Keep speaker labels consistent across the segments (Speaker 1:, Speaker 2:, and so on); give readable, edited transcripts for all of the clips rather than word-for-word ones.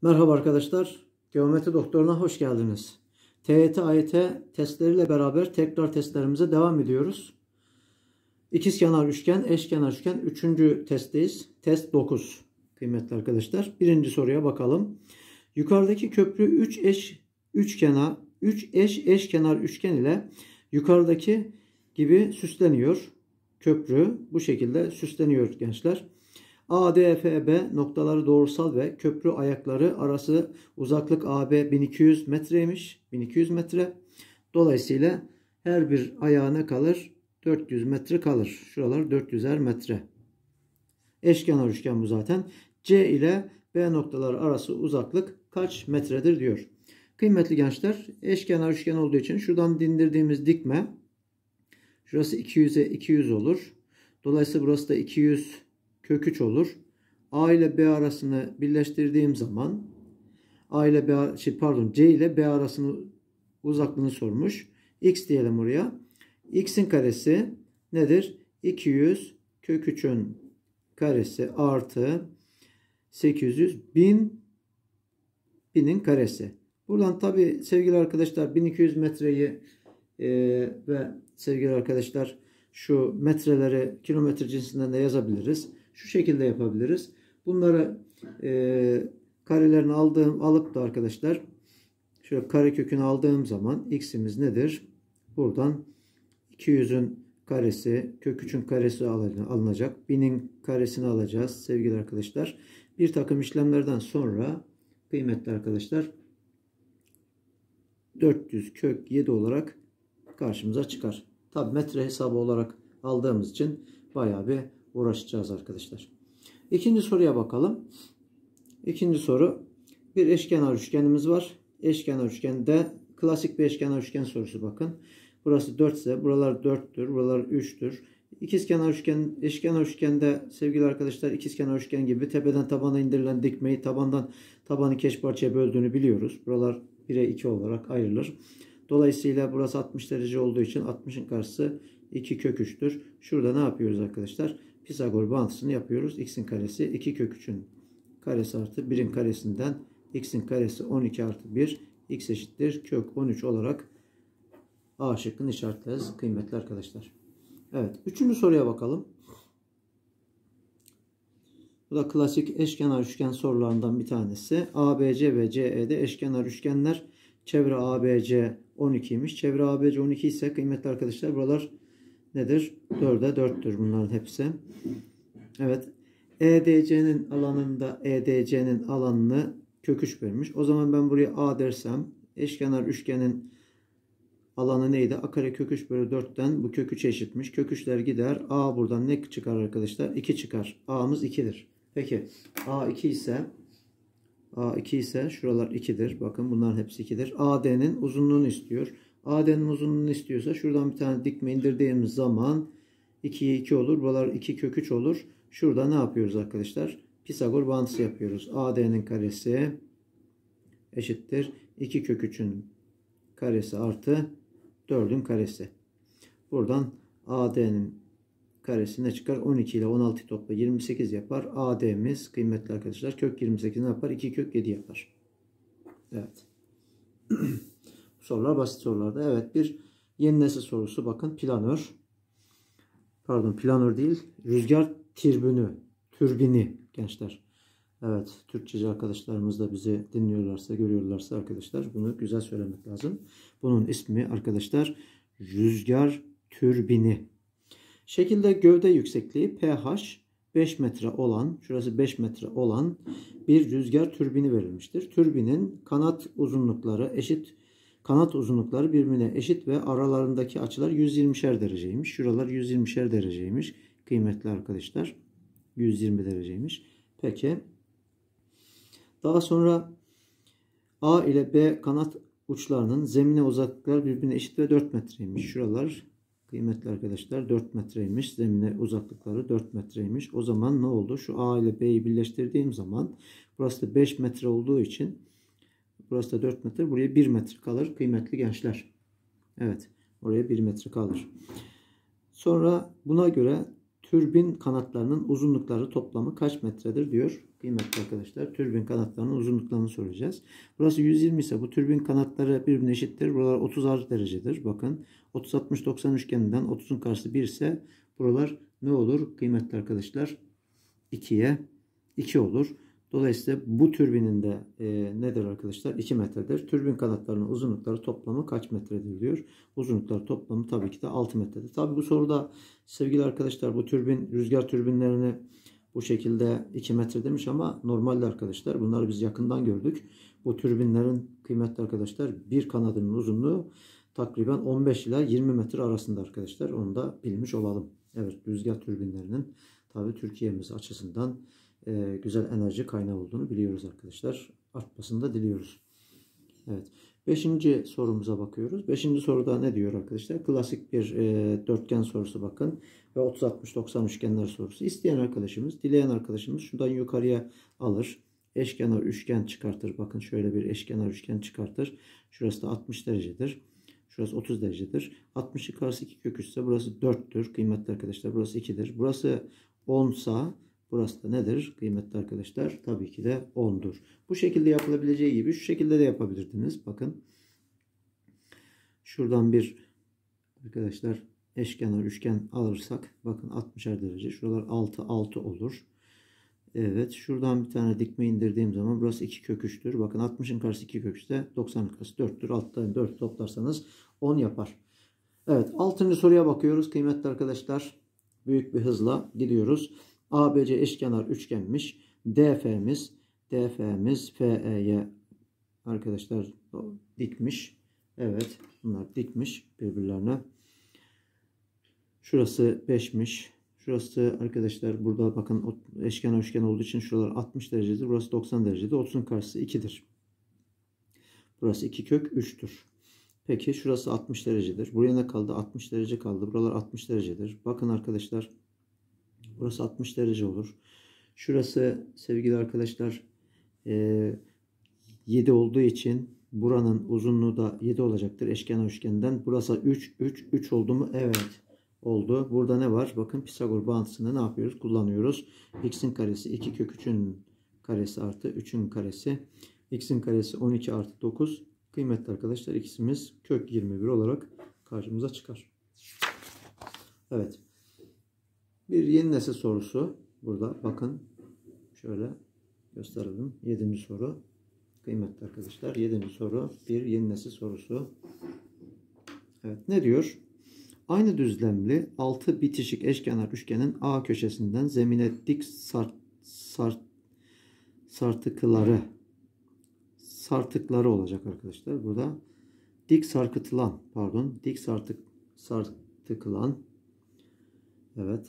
Speaker 1: Merhaba arkadaşlar, Geometri Doktoru'na hoş geldiniz. TYT, AYT testleriyle beraber tekrar testlerimize devam ediyoruz. İkizkenar üçgen, eşkenar üçgen 3. testteyiz. Test 9 kıymetli arkadaşlar. Birinci soruya bakalım. Yukarıdaki köprü 3 eş eşkenar üçgen ile yukarıdaki gibi süsleniyor. Köprü bu şekilde süsleniyor gençler. A, D, F, B noktaları doğrusal ve köprü ayakları arası uzaklık AB 1200 metreymiş. 1200 metre. Dolayısıyla her bir ayağı ne kalır? 400 metre kalır. Şuralar 400'er metre. Eşkenar üçgen bu zaten. C ile B noktaları arası uzaklık kaç metredir diyor. Kıymetli gençler, eşkenar üçgen olduğu için şuradan dindirdiğimiz dikme şurası 200'e 200 olur. Dolayısıyla burası da 200 kök 3 olur. A ile B arasını birleştirdiğim zaman C ile B arasının uzaklığını sormuş. X diyelim oraya. X'in karesi nedir? 200 kök 3'ün karesi artı 800 1000'in karesi. Buradan tabi sevgili arkadaşlar 1200 metreyi ve sevgili arkadaşlar şu metreleri kilometre cinsinden de yazabiliriz. Şu şekilde yapabiliriz. Bunları karelerini alıp da arkadaşlar şöyle karekökünü aldığım zaman x'imiz nedir? Buradan 200'ün karesi, kök 3'ün karesi alınacak. 1000'in karesini alacağız sevgili arkadaşlar. Bir takım işlemlerden sonra kıymetli arkadaşlar 400 kök 7 olarak karşımıza çıkar. Tabi metre hesabı olarak aldığımız için bayağı bir uğraşacağız arkadaşlar. İkinci soruya bakalım. İkinci soru, bir eşkenar üçgenimiz var. Eşkenar üçgende klasik bir eşkenar üçgen sorusu bakın. Burası 4 ise buralar 4'tür, buralar 3'tür. İkizkenar üçgen, eşkenar üçgende sevgili arkadaşlar ikizkenar üçgen gibi tepeden tabana indirilen dikmeyi tabandan tabanı iki eş parçaya böldüğünü biliyoruz. Buralar 1'e 2 olarak ayrılır. Dolayısıyla burası 60 derece olduğu için 60'ın karşısı 2 kök 3'tür. Şurada ne yapıyoruz arkadaşlar? Pisagor bağıntısını yapıyoruz. X'in karesi 2 kök 3'ün karesi artı 1'in karesinden x'in karesi 12 artı 1 x eşittir kök 13 olarak A şıkkını işaretleriz kıymetli arkadaşlar. Evet. Üçüncü soruya bakalım. Bu da klasik eşkenar üçgen sorularından bir tanesi. ABC ve CE'de eşkenar üçgenler. Çevre ABC 12'ymiş. Çevre ABC 12 ise kıymetli arkadaşlar buralar nedir? 4'e 4'tür bunların hepsi. Evet. EDC'nin alanını kök 3 vermiş. O zaman ben buraya A dersem eşkenar üçgenin alanı neydi? A kare kök 3 bölü 4'ten bu kök 3 eşitmiş. Kök 3'ler gider. A buradan ne çıkar arkadaşlar? 2 çıkar. A'mız 2'dir. Peki A 2 ise şuralar 2'dir. Bakın bunların hepsi 2'dir. AD'nin uzunluğunu istiyor. AD'nin uzunluğunu istiyorsa şuradan bir tane dikme indirdiğimiz zaman 2'ye 2 olur. Buralar 2 kök 3 olur. Şurada ne yapıyoruz arkadaşlar? Pisagor bağıntısı yapıyoruz. AD'nin karesi eşittir 2 kök 3'ün karesi artı 4'ün karesi. Buradan AD'nin karesi ne çıkar? 12 ile 16 topla 28 yapar. AD'miz kıymetli arkadaşlar kök 28 ne yapar? 2 kök 7 yapar. Evet. Sorular basit sorularda. Evet, bir yeni nesil sorusu bakın. Planör değil. Rüzgar türbini gençler. Evet. Türkçeci arkadaşlarımız da bizi dinliyorlarsa, görüyorlarsa arkadaşlar bunu güzel söylemek lazım. Bunun ismi arkadaşlar rüzgar türbini. Şekilde gövde yüksekliği pH 5 metre olan, şurası 5 metre olan bir rüzgar türbini verilmiştir. Türbinin kanat uzunlukları birbirine eşit ve aralarındaki açılar 120'şer dereceymiş. Şuralar 120'şer dereceymiş. Kıymetli arkadaşlar 120 dereceymiş. Peki. Daha sonra A ile B kanat uçlarının zemine uzaklıkları birbirine eşit ve 4 metreymiş. Şuralar kıymetli arkadaşlar 4 metreymiş. Zemine uzaklıkları 4 metreymiş. O zaman ne oldu? Şu A ile B'yi birleştirdiğim zaman burası da 5 metre olduğu için burası da 4 metre. Buraya 1 metre kalır kıymetli gençler. Evet. Oraya 1 metre kalır. Sonra buna göre türbin kanatlarının uzunlukları toplamı kaç metredir diyor. Kıymetli arkadaşlar, türbin kanatlarının uzunluklarını soracağız. Burası 120 ise bu türbin kanatları birbirine eşittir. Buralar 30 derecedir. Bakın 30 60 90 üçgeninden 30'un karşısı 1 ise buralar ne olur kıymetli arkadaşlar? 2'ye 2 olur. Dolayısıyla bu türbinin de nedir arkadaşlar? 2 metredir. Türbin kanatlarının uzunlukları toplamı kaç metredir diyor. Uzunlukları toplamı tabii ki de 6 metredir. Tabii bu soruda sevgili arkadaşlar bu türbin, rüzgar türbinlerini bu şekilde 2 metre demiş ama normalde arkadaşlar bunları biz yakından gördük. Bu türbinlerin kıymetli arkadaşlar bir kanadının uzunluğu takriben 15 ila 20 metre arasında arkadaşlar. Onu da bilmiş olalım. Evet, rüzgar türbinlerinin tabii Türkiye'miz açısından güzel enerji kaynağı olduğunu biliyoruz arkadaşlar. Artmasını da diliyoruz. Evet. 5. sorumuza bakıyoruz. 5. soruda ne diyor arkadaşlar? Klasik bir dörtgen sorusu bakın. Ve 30 60 90 üçgenler sorusu. İsteyen arkadaşımız, dileyen arkadaşımız şuradan yukarıya alır. Eşkenar üçgen çıkartır. Bakın şöyle bir eşkenar üçgen çıkartır. Şurası da 60 derecedir. Şurası 30 derecedir. 60 yukarısı 2 kök 3 ise burası 4'tür. Kıymetli arkadaşlar burası 2'dir. Burası 10 ise burası da nedir? Kıymetli arkadaşlar tabii ki de 10'dur. Bu şekilde yapılabileceği gibi şu şekilde de yapabilirdiniz. Bakın. Şuradan bir arkadaşlar eşkenar üçgen alırsak bakın 60'er derece. Şuralar 6 6 olur. Evet. Şuradan bir tane dikme indirdiğim zaman burası 2 kök 3'tür. Bakın 60'ın karşısı 2 kök 3 ise 90'ın karşısı 4'tür. Alttan 4 toplarsanız 10 yapar. Evet. 6. soruya bakıyoruz kıymetli arkadaşlar. Büyük bir hızla gidiyoruz. ABC eşkenar üçgenmiş. DF'miz FE'ye arkadaşlar dikmiş. Evet. Bunlar dikmiş birbirlerine. Şurası 5'miş. Şurası arkadaşlar burada bakın eşkenar üçgen olduğu için şuralar 60 derecedir. Burası 90 derecedir. 30'un karşısı 2'dir. Burası 2 kök 3'tür. Peki şurası 60 derecedir. Buraya ne kaldı? 60 derece kaldı. Buralar 60 derecedir. Bakın arkadaşlar. Burası 60 derece olur. Şurası sevgili arkadaşlar 7 olduğu için buranın uzunluğu da 7 olacaktır eşkenar üçgenden. Burası 3 oldu mu? Evet oldu. Burada ne var? Bakın Pisagor bağıntısını ne yapıyoruz? Kullanıyoruz. X'in karesi 2 kök 3'ün karesi artı 3'ün karesi. X'in karesi 12 artı 9. Kıymetli arkadaşlar x'imiz kök 21 olarak karşımıza çıkar. Evet. Bir yeni nesil sorusu. Burada bakın. Şöyle gösterelim. 7. soru. Kıymetli arkadaşlar 7. soru. Bir yeni nesil sorusu. Evet. Ne diyor? Aynı düzlemli 6 bitişik eşkenar üçgenin A köşesinden zemine dik sartıkları olacak arkadaşlar. Burada dik sarkıtılan evet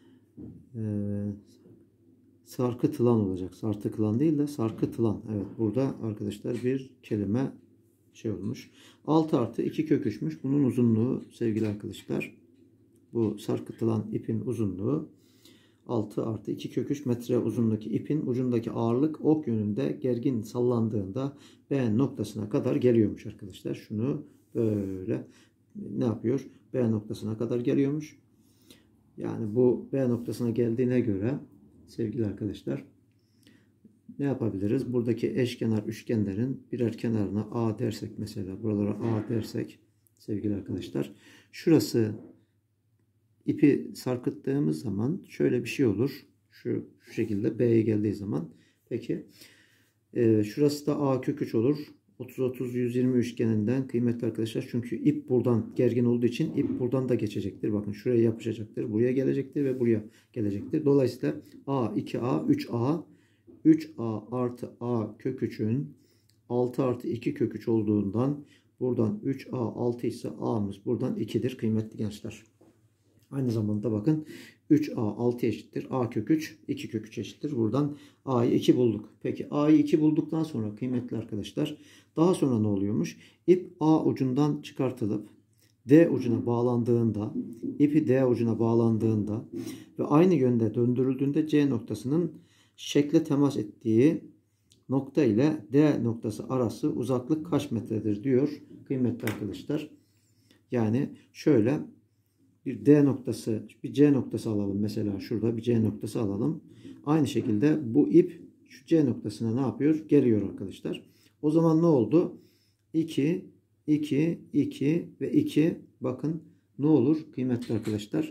Speaker 1: sarkıtılan olacak. Sarkıtılan değil de sarkıtılan. Evet burada arkadaşlar bir kelime olmuş. 6 artı 2 kök 3'müş. Bunun uzunluğu sevgili arkadaşlar. Bu sarkıtılan ipin uzunluğu 6 artı 2 kök 3 metre uzunluğundaki ipin ucundaki ağırlık ok yönünde gergin sallandığında B noktasına kadar geliyormuş arkadaşlar. Şunu böyle ne yapıyor? B noktasına kadar geliyormuş. Yani bu B noktasına geldiğine göre sevgili arkadaşlar ne yapabiliriz? Buradaki eşkenar üçgenlerin birer kenarına A dersek mesela buralara A dersek sevgili arkadaşlar şurası ipi sarkıttığımız zaman şöyle bir şey olur. Şu şekilde B'ye geldiği zaman peki şurası da A kök 3 olur. 30-30-120 üçgeninden kıymetli arkadaşlar çünkü ip buradan gergin olduğu için ip buradan da geçecektir. Bakın şuraya yapışacaktır. Buraya gelecektir ve buraya gelecektir. Dolayısıyla A 2A 3A artı A kök 3'ün 6 artı 2 kök 3 olduğundan buradan 3A 6 ise A'mız buradan 2'dir kıymetli gençler. Aynı zamanda bakın 3A 6 eşittir. A kök 3 2 kök 3 eşittir. Buradan A'yı 2 bulduk. Peki A'yı 2 bulduktan sonra kıymetli arkadaşlar daha sonra ne oluyormuş? İp A ucundan çıkartılıp D ucuna bağlandığında ipi D ucuna bağlandığında ve aynı yönde döndürüldüğünde C noktasının şekle temas ettiği nokta ile D noktası arası uzaklık kaç metredir diyor kıymetli arkadaşlar. Yani şöyle bir D noktası, bir C noktası alalım. Mesela şurada bir C noktası alalım. Aynı şekilde bu ip şu C noktasına ne yapıyor? Geliyor arkadaşlar. O zaman ne oldu? 2, 2, 2 ve 2. Bakın ne olur kıymetli arkadaşlar?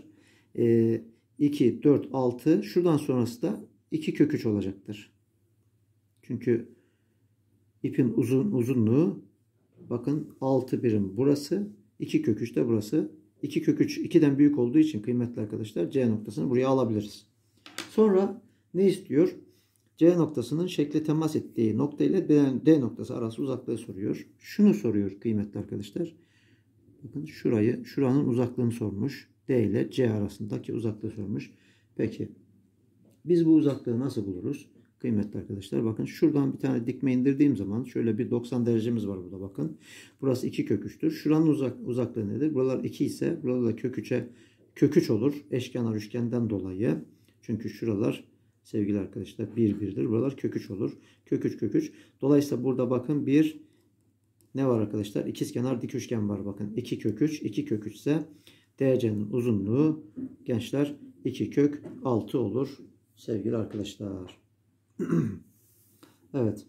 Speaker 1: 2, 4, 6. Şuradan sonrası da 2 kök 3 olacaktır. Çünkü ipin uzunluğu bakın 6 birim burası. 2 kök 3 de burası. 2 kök 3 2'den büyük olduğu için kıymetli arkadaşlar C noktasını buraya alabiliriz. Sonra ne istiyor? C noktasının şekle temas ettiği nokta ile D noktası arası uzaklığı soruyor. Şunu soruyor kıymetli arkadaşlar. Bakın şuranın uzaklığını sormuş. D ile C arasındaki uzaklığı sormuş. Peki biz bu uzaklığı nasıl buluruz? Kıymetli arkadaşlar bakın şuradan bir tane dikme indirdiğim zaman şöyle bir 90 derecemiz var burada bakın. Burası 2 kök 3'tür. Şuranın uzaklığı nedir? Buralar 2 ise burada da kök 3 olur. Eşkenar üçgenden dolayı. Çünkü şuralar sevgili arkadaşlar 1 1'dir. Buralar kök 3 olur. Kök 3 kök 3. Dolayısıyla burada bakın bir ne var arkadaşlar? İkizkenar dik üçgen var bakın. 2 kök 3. 2 kök 3 ise DC'nin uzunluğu gençler 2 kök 6 olur sevgili arkadaşlar. Evet.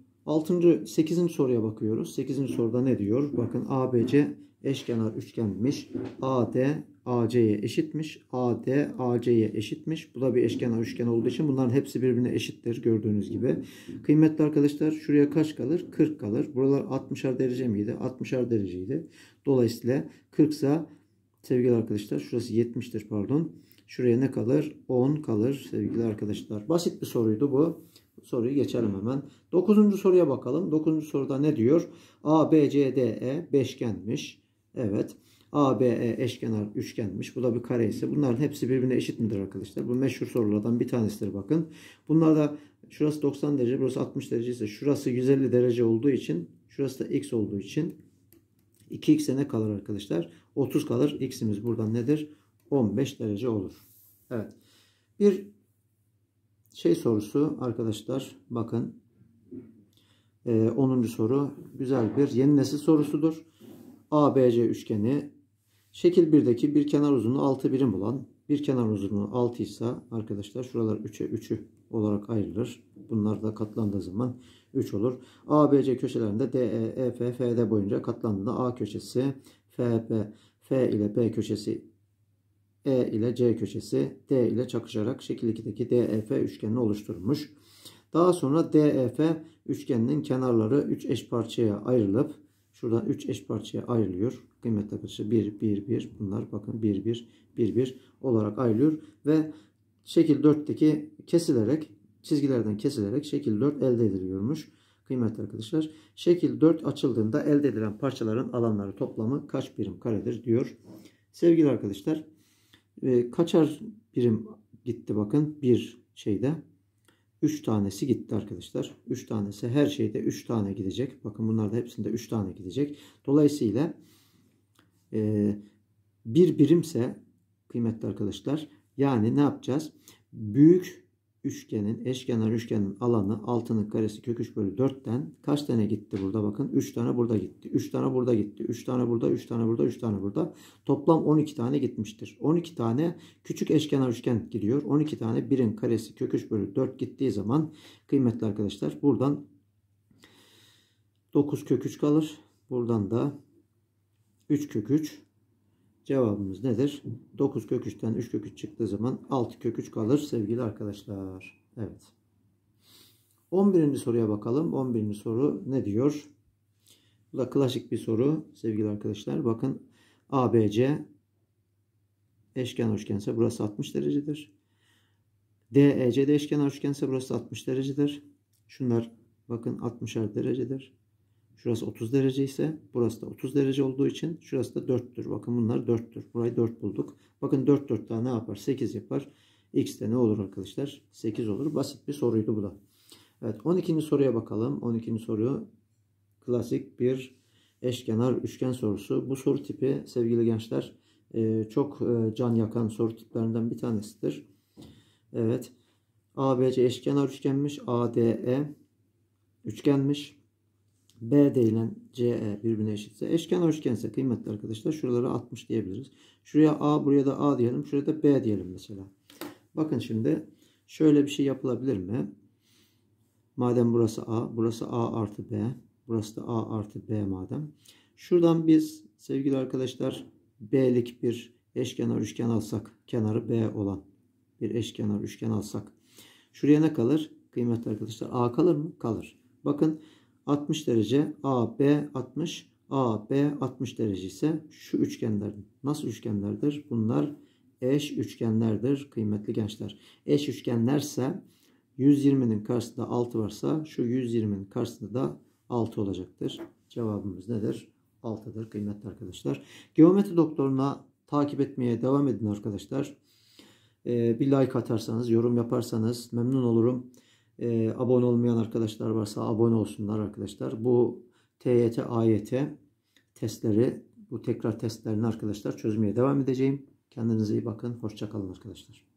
Speaker 1: 8. soruya bakıyoruz. 8. soruda ne diyor? Bakın ABC eşkenar üçgenmiş. AD AC'ye eşitmiş. AD AC'ye eşitmiş. Bu da bir eşkenar üçgen olduğu için bunların hepsi birbirine eşittir gördüğünüz gibi. Kıymetli arkadaşlar şuraya kaç kalır? 40 kalır. Buralar 60'ar derece miydi? 60'ar dereceydi. Dolayısıyla 40 ise sevgili arkadaşlar şurası 70'tir pardon. Şuraya ne kalır? 10 kalır sevgili arkadaşlar. Basit bir soruydu bu. Soruyu geçelim hemen. 9. soruya bakalım. 9. soruda ne diyor? ABCDE beşgenmiş. Evet. ABE eşkenar üçgenmiş. Bu da bir kare ise bunların hepsi birbirine eşit midir arkadaşlar? Bu meşhur sorulardan bir tanesidir bakın. Bunlar da şurası 90 derece, burası 60 derece ise şurası 150 derece olduğu için, şurası da x olduğu için 2x'e ne kalır arkadaşlar? 30 kalır. X'imiz buradan nedir? 15 derece olur. Evet. Bir sorusu arkadaşlar bakın 10. soru güzel bir yeni nesil sorusudur. ABC üçgeni şekil 1'deki bir kenar uzunluğu 6 birim olan bir kenar uzunluğu 6 ise arkadaşlar şuralar 3'e 3'ü olarak ayrılır. Bunlar da katlandığı zaman 3 olur. ABC köşelerinde DE, EF, FD boyunca katlandığında A köşesi, FB, F ile B köşesi, E ile C köşesi D ile çakışarak şekil 2'deki DEF üçgenini oluşturmuş. Daha sonra DEF üçgeninin kenarları 3 eş parçaya ayrılıp şuradan 3 eş parçaya ayrılıyor. Kıymetli arkadaşlar 1 1 1 bunlar bakın 1 1 1 1 olarak ayrılıyor ve şekil 4'teki çizgilerden kesilerek şekil 4 elde ediliyormuş. Kıymetli arkadaşlar şekil 4 açıldığında elde edilen parçaların alanları toplamı kaç birim karedir diyor. Sevgili arkadaşlar kaçar birim gitti bakın bir şeyde 3 tanesi gitti arkadaşlar. 3 tanesi her şeyde 3 tane gidecek. Bakın bunlar da hepsinde 3 tane gidecek. Dolayısıyla bir birimse kıymetli arkadaşlar yani ne yapacağız? Büyük üçgenin, eşkenar üçgenin alanı 6'nın karesi kök 3 bölü 4'ten kaç tane gitti burada bakın. 3 tane burada gitti. 3 tane burada gitti. 3 tane burada, 3 tane burada, 3 tane burada. Toplam 12 tane gitmiştir. 12 tane küçük eşkenar üçgen gidiyor. 12 tane 1'in karesi kök 3 bölü 4 gittiği zaman kıymetli arkadaşlar buradan 9 kök 3 kalır. Buradan da 3 kök 3. Cevabımız nedir? 9 kök 3'ten 3 kök 3 çıktığı zaman 6 kök 3 kalır sevgili arkadaşlar. Evet. 11. soruya bakalım. 11. soru ne diyor? Bu da klasik bir soru sevgili arkadaşlar. Bakın ABC eşkenar üçgense burası 60 derecedir. DEC de eşkenar üçgense burası 60 derecedir. Şunlar bakın 60'ar derecedir. Şurası 30 derece ise burası da 30 derece olduğu için şurası da 4'tür. Bakın bunlar 4'tür. Burayı 4 bulduk. Bakın 4 4 daha ne yapar? 8 yapar. X de ne olur arkadaşlar? 8 olur. Basit bir soruydu bu da. Evet 12. soruya bakalım. 12. soru klasik bir eşkenar üçgen sorusu. Bu soru tipi sevgili gençler çok can yakan soru tiplerinden bir tanesidir. Evet. ABC eşkenar üçgenmiş. ADE üçgenmiş. BD ile CE birbirine eşitse, eşkenar üçgense kıymetli arkadaşlar şuralara 60 diyebiliriz. Şuraya A, buraya da A diyelim. Şuraya da B diyelim mesela. Bakın şimdi şöyle bir şey yapılabilir mi? Madem burası A, burası A artı B, burası da A artı B madem. Şuradan biz sevgili arkadaşlar B'lik bir eşkenar üçgen alsak, kenarı B olan bir eşkenar üçgen alsak. Şuraya ne kalır? Kıymetli arkadaşlar A kalır mı? Kalır. Bakın 60 derece AB 60, AB 60 derece ise şu üçgenler nasıl üçgenlerdir? Bunlar eş üçgenlerdir kıymetli gençler. Eş üçgenlerse 120'nin karşısında 6 varsa şu 120'nin karşısında da 6 olacaktır. Cevabımız nedir? 6'dır kıymetli arkadaşlar. Geometri doktoruna takip etmeye devam edin arkadaşlar. Bir like atarsanız, yorum yaparsanız memnun olurum. Abone olmayan arkadaşlar varsa abone olsunlar arkadaşlar. Bu TYT, AYT testleri, bu tekrar testlerini arkadaşlar çözmeye devam edeceğim. Kendinize iyi bakın. Hoşça kalın arkadaşlar.